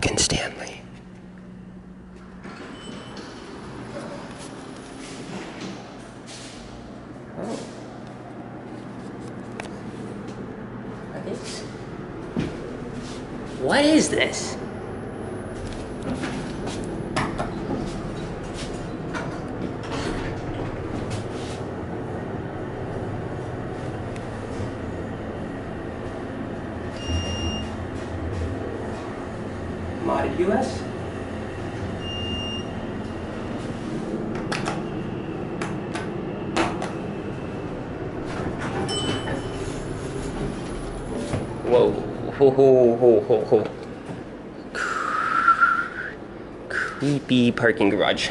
Morgan Stanley. Oh. What is this? Modded US? Whoa, ho ho ho ho ho. Creepy parking garage.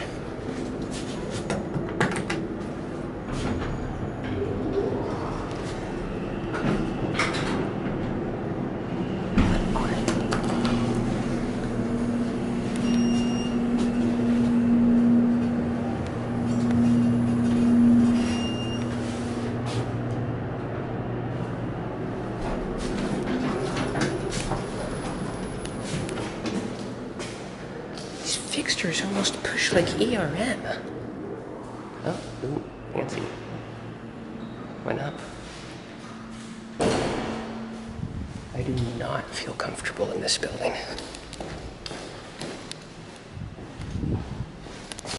These fixtures almost push like ERM. Oh, ooh, fancy. Why not? I do not feel comfortable in this building.